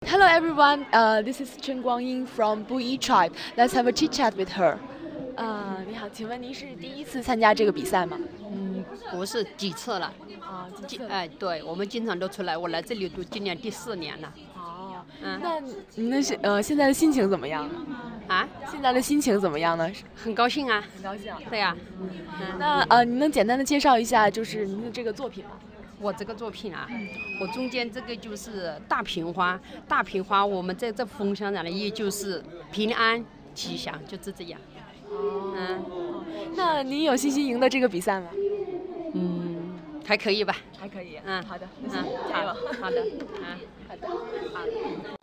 Hello everyone, this is Chen Guangying from Buyi Tribe. Let's have a chit chat with her. 你好，请问您是第一次参加这个比赛吗？ 不是几次了。 几次？ 对，我们经常都出来，我来这里读今年第4年了。 那您的现在的心情怎么样呢？现在的心情怎么样呢？ 很高兴啊。 很高兴。 对呀。 那您能简单的介绍一下，就是您的这个作品吗？ 我这个作品啊，我中间这个就是大平花，大平花我们在这风上的意义就是平安吉祥，就是这样。 那您有信心赢得这个比赛吗？ 还可以吧。 还可以。 好的。 加油。 好的。 好的。